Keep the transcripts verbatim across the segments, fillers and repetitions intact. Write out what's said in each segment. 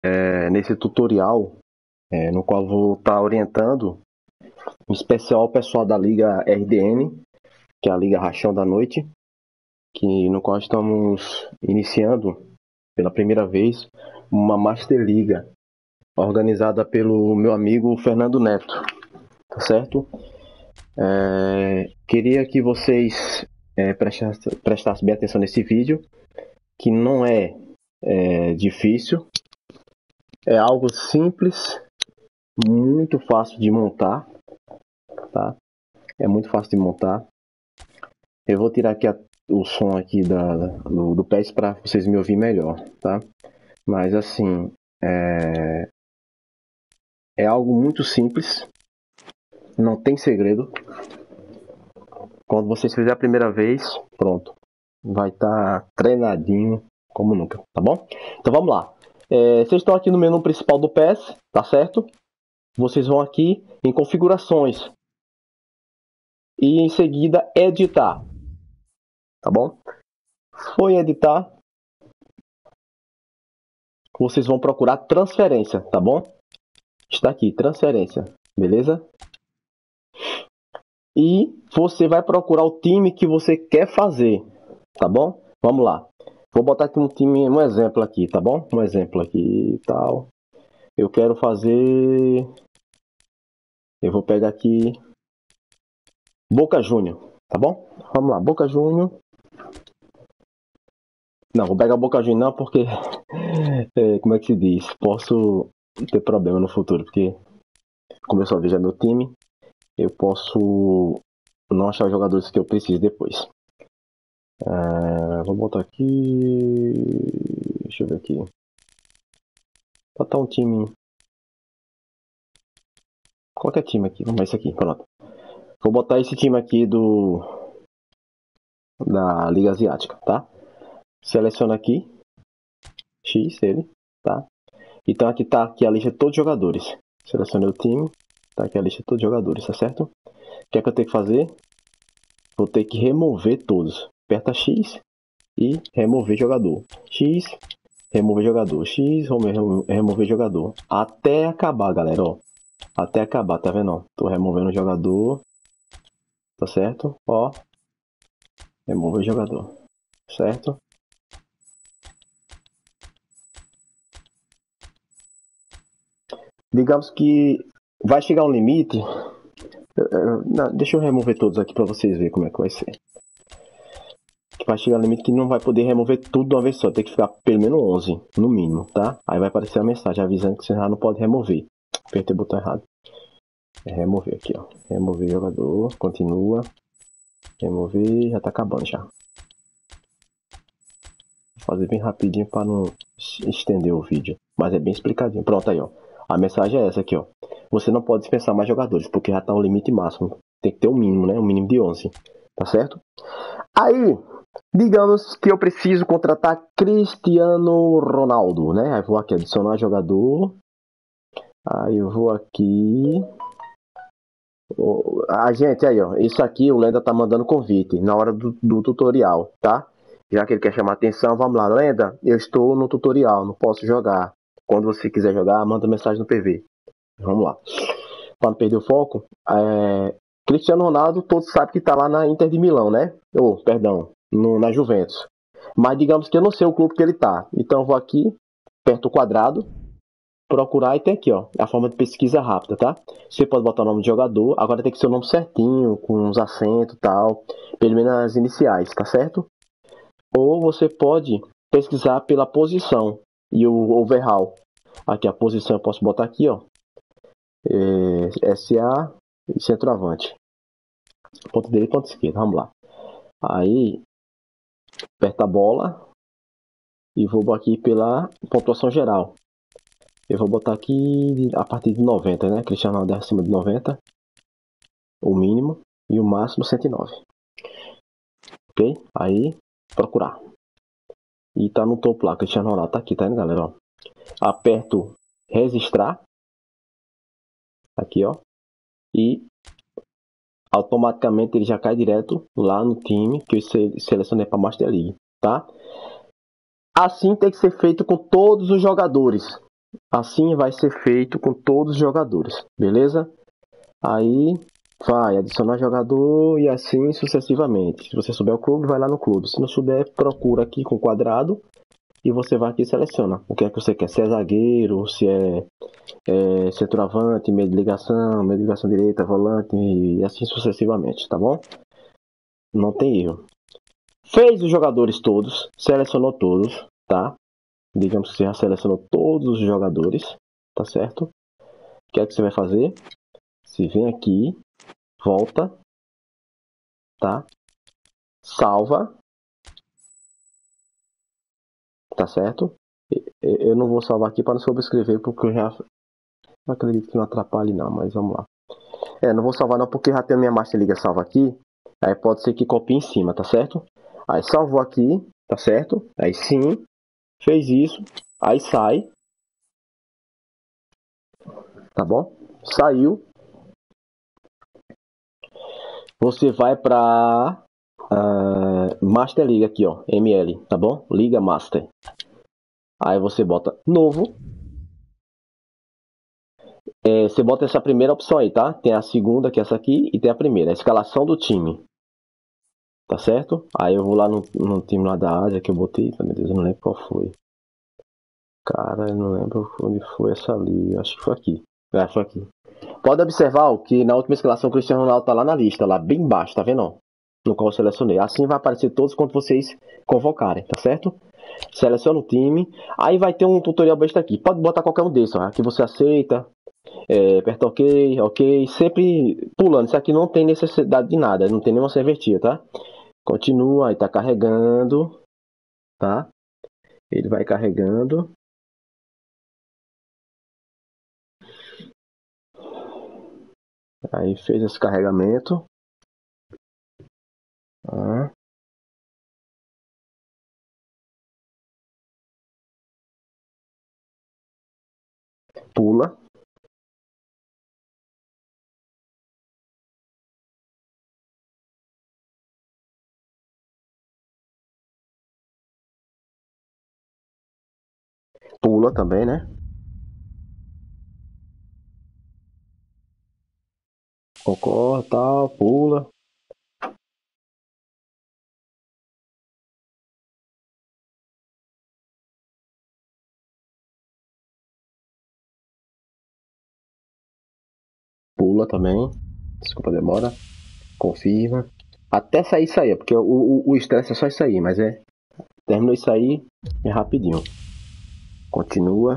é, nesse tutorial, é, no qual vou estar orientando, em especial o pessoal da Liga R D N, que é a Liga Rachão da Noite, que, no qual estamos iniciando pela primeira vez uma Master Liga, organizada pelo meu amigo Fernando Neto, tá certo? É, queria que vocês é, prestassem, prestassem bem atenção nesse vídeo, que não é, é difícil, é algo simples, muito fácil de montar, tá? É muito fácil de montar. Eu vou tirar aqui a, o som aqui da, do, do P E S para vocês me ouvir melhor, tá? Mas assim, é, é algo muito simples, não tem segredo. Quando vocês fizerem a primeira vez, pronto, vai estar tá treinadinho como nunca, tá bom? Então vamos lá. É, vocês estão aqui no menu principal do P E S, tá certo? Vocês vão aqui em configurações e em seguida editar, tá bom? Foi editar, vocês vão procurar transferência, tá bom? Está aqui, transferência, beleza? E você vai procurar o time que você quer fazer, tá bom? Vamos lá. Vou botar aqui um time, um exemplo aqui, tá bom? Um exemplo aqui e tal. Eu quero fazer... Eu vou pegar aqui... Boca Júnior, tá bom? Vamos lá, Boca Júnior. Não, vou pegar Boca Júnior não, porque... é, como é que se diz? Posso ter problema no futuro, porque... Como eu só vejo meu time, eu posso não achar os jogadores que eu preciso depois. É, vou botar aqui... Deixa eu ver aqui. Vou botar um time... Qualquer time aqui, vamos ver esse aqui, pronto. Vou botar esse time aqui do... da Liga Asiática, tá? Seleciona aqui. X, ele, tá? Então aqui tá aqui a lista de todos os jogadores. Selecionei o time. Tá aqui a lista de todos os jogadores, tá certo? O que é que eu tenho que fazer? Vou ter que remover todos. Aperta X e remover jogador. X, remover jogador. X, remover jogador. Até acabar, galera, ó. Até acabar, tá vendo? Ó? Tô removendo o jogador. Tá certo? Ó. Remover jogador. Certo? Digamos que vai chegar um limite. Não, deixa eu remover todos aqui para vocês verem como é que vai ser. Vai chegar um limite que não vai poder remover tudo de uma vez só. Tem que ficar pelo menos onze, no mínimo, tá? Aí vai aparecer a mensagem avisando que você já não pode remover. Apertei o botão errado. É remover aqui, ó. Remover jogador. Continua. Remover. Já tá acabando já. Vou fazer bem rapidinho para não estender o vídeo. Mas é bem explicadinho. Pronto, aí, ó. A mensagem é essa aqui, ó. Você não pode dispensar mais jogadores, porque já está o limite máximo. Tem que ter um mínimo, né? Um mínimo de onze. Tá certo? Aí, digamos que eu preciso contratar Cristiano Ronaldo, né? Aí vou aqui adicionar jogador. Aí eu vou aqui... Ah, gente, aí, ó. Isso aqui o Lenda tá mandando convite na hora do, do tutorial, tá? Já que ele quer chamar atenção, vamos lá. Lenda, eu estou no tutorial, não posso jogar. Quando você quiser jogar, manda mensagem no P V. Vamos lá. Para não perder o foco, é... Cristiano Ronaldo, todos sabem que está lá na Inter de Milão, né? Ou, oh, perdão, no, na Juventus. Mas digamos que eu não sei o clube que ele está. Então eu vou aqui, aperto o quadrado, procurar e tem aqui, ó, a forma de pesquisa rápida, tá? Você pode botar o nome de jogador, agora tem que ser o nome certinho, com os acentos e tal, pelo menos as iniciais, tá certo? Ou você pode pesquisar pela posição e o overall. Aqui a posição eu posso botar aqui, ó. É, S A e centroavante. Ponto direito e ponto esquerdo. Vamos lá. Aí, aperta a bola e vou aqui pela pontuação geral. Eu vou botar aqui a partir de noventa, né? Cristiano Ronaldo acima de noventa. O mínimo. E o máximo cento e nove. Ok? Aí, procurar. E tá no topo lá. Cristiano Ronaldo tá aqui, tá vendo, galera? Ó. Aperto registrar. Aqui, ó. E automaticamente ele já cai direto lá no time que eu selecionei para Master League, tá? Assim tem que ser feito com todos os jogadores. Assim vai ser feito com todos os jogadores, beleza? Aí vai adicionar jogador e assim sucessivamente. Se você souber o clube, vai lá no clube. Se não souber, procura aqui com quadrado e você vai aqui e seleciona o que é que você quer. Se é zagueiro, se é, é centroavante, meio de ligação, meio de ligação direita, volante e assim sucessivamente, tá bom? Não tem erro. Fez os jogadores todos, selecionou todos, tá? Digamos que você já selecionou todos os jogadores, tá certo? O que é que você vai fazer? Você vem aqui, volta, tá? Salva, tá certo? Eu não vou salvar aqui para não sobrescrever, porque eu já não acredito que não atrapalhe não, mas vamos lá. É, não vou salvar não, porque já tem a minha Master Liga salva aqui, aí pode ser que copie em cima, tá certo? Aí salvou aqui, tá certo? Aí sim, fez isso, aí sai, tá bom? Saiu, você vai para uh, Master Liga aqui, ó, M L, tá bom? Liga Master. Aí você bota novo. É, você bota essa primeira opção aí, tá? Tem a segunda, que é essa aqui, e tem a primeira, a escalação do time. Tá certo? Aí eu vou lá no, no time lá da Ásia que eu botei, meu Deus, eu não lembro qual foi. Cara, eu não lembro onde foi essa ali. Acho que foi aqui. É, foi aqui. Pode observar que na última escalação o Cristiano Ronaldo tá lá na lista, lá bem embaixo, tá vendo? No qual eu selecionei. Assim vai aparecer todos quando vocês convocarem, tá certo? Seleciona o time. Aí vai ter um tutorial besta aqui. Pode botar qualquer um desses, ó. Aqui você aceita. É, aperta OK, OK. Sempre pulando. Isso aqui não tem necessidade de nada. Não tem nenhuma serventia, tá? Continua. Aí tá carregando. Tá? Ele vai carregando. Aí fez esse carregamento. Ah, pula. Pula também, né? Concorda, tal, pula. Pula também. Desculpa a demora. Confirma. Até sair isso aí, porque o estresse é só isso aí, mas é. Terminou isso aí, é rapidinho. Continua.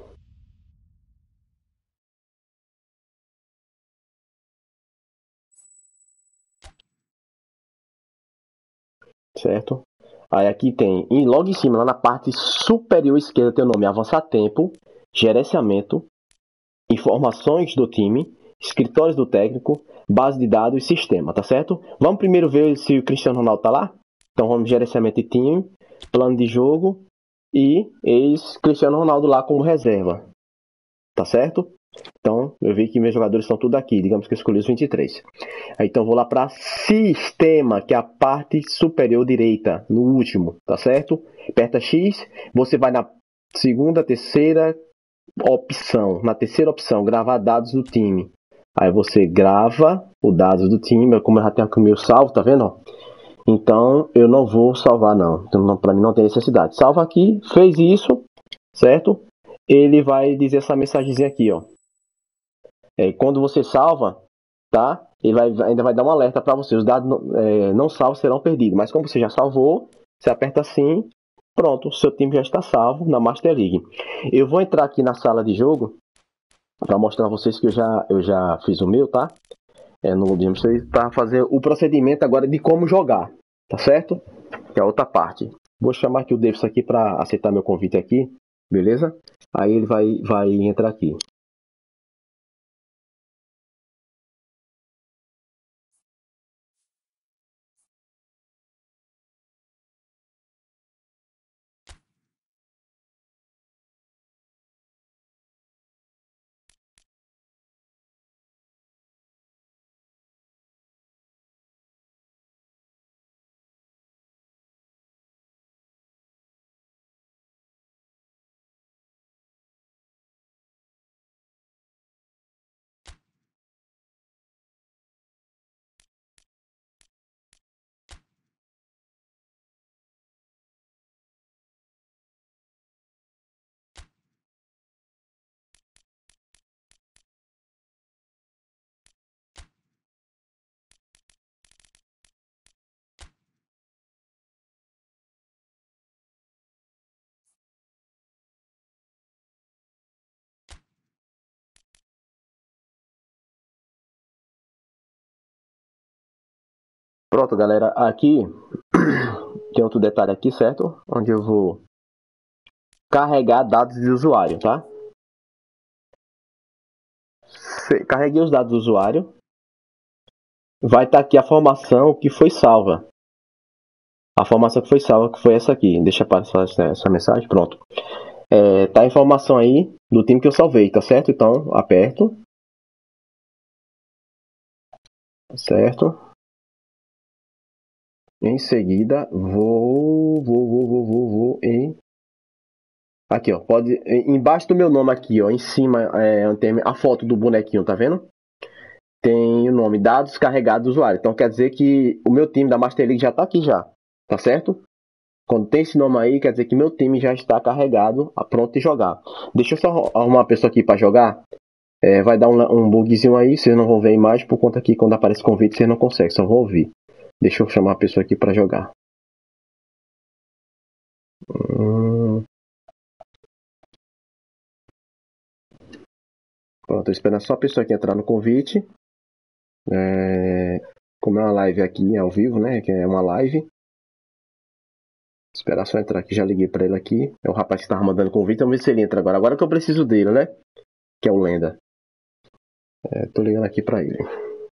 Certo? Aí aqui tem, e logo em cima, lá na parte superior esquerda, tem o nome Avançar Tempo, Gerenciamento, Informações do time, Escritórios do Técnico, Base de Dados e Sistema, tá certo? Vamos primeiro ver se o Cristiano Ronaldo tá lá? Então vamos gerenciamento de time, plano de jogo e ex Cristiano Ronaldo lá como reserva, tá certo? Então eu vi que meus jogadores estão tudo aqui, digamos que eu escolhi os vinte e três. Então vou lá para Sistema, que é a parte superior direita, no último, tá certo? Aperta X, você vai na segunda, terceira opção, na terceira opção, gravar dados do time. Aí você grava os dados do time, como eu já tenho aqui o meu salvo, tá vendo? Então eu não vou salvar não, então para mim não tem necessidade. Salva aqui, fez isso, certo? Ele vai dizer essa mensagenzinha aqui, ó. É, quando você salva, tá? Ele vai, ainda vai dar um alerta para você. Os dados não, é, não salvos serão perdidos. Mas como você já salvou, você aperta assim, pronto, o seu time já está salvo na Master League. Eu vou entrar aqui na sala de jogo para mostrar a vocês que eu já, eu já fiz o meu, tá? É, no Lobby para fazer o procedimento agora de como jogar, tá certo? Que é a outra parte. Vou chamar aqui o Davis aqui para aceitar meu convite aqui, beleza? Aí ele vai, vai entrar aqui. Pronto, galera. Aqui tem outro detalhe aqui, certo? Onde eu vou carregar dados de usuário, tá? Carreguei os dados do usuário. Vai estar aqui a formação que foi salva. A formação que foi salva, que foi essa aqui. Deixa eu passar essa mensagem. Pronto. É, tá a informação aí do time que eu salvei, tá certo? Então, aperto. Certo. Em seguida, vou, vou, vou, vou, vou, vou em... Aqui, ó. Pode... Embaixo do meu nome aqui, ó. Em cima, é, tem a foto do bonequinho, tá vendo? Tem o nome dados carregados do usuário. Então, quer dizer que o meu time da Master League já tá aqui já. Tá certo? Quando tem esse nome aí, quer dizer que meu time já está carregado, pronto de jogar. Deixa eu só arrumar uma pessoa aqui para jogar. É, vai dar um, um bugzinho aí, vocês não vão ver a imagem, por conta que quando aparece convite vocês não conseguem, só vão ouvir. Deixa eu chamar a pessoa aqui para jogar. Hum... Pronto, tô esperando só a pessoa aqui entrar no convite. É... Como é uma live aqui, ao vivo, né? Que é uma live. Esperar só entrar aqui, já liguei para ele aqui. É o rapaz que estava mandando convite, vamos ver se ele entra agora. Agora que eu preciso dele, né? Que é o Lenda. É, tô ligando aqui para ele.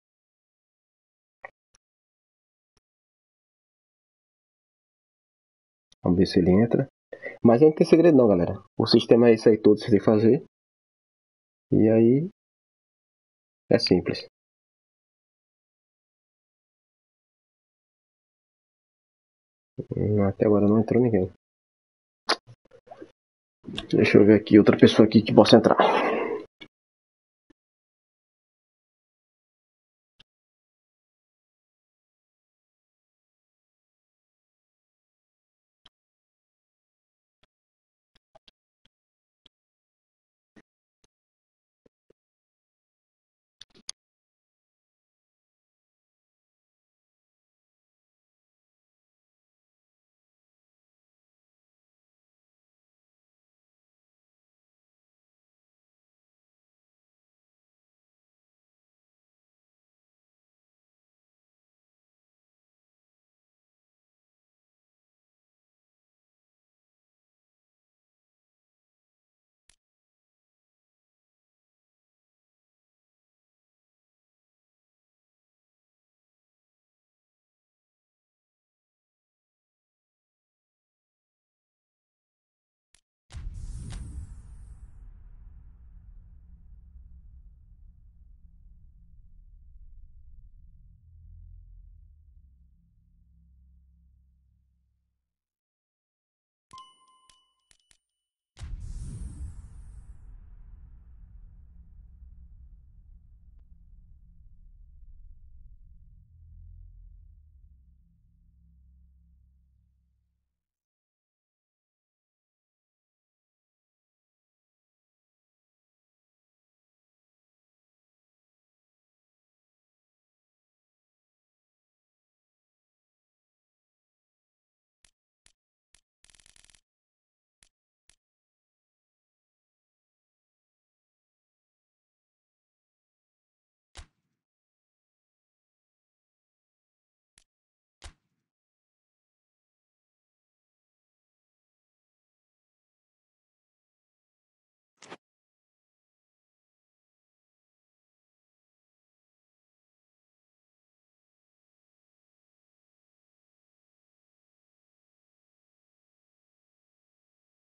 Vamos ver se ele entra. Mas não tem segredo não, galera. O sistema é esse aí todo, você tem que fazer. E aí é simples. Até agora não entrou ninguém. Deixa eu ver aqui outra pessoa aqui que possa entrar.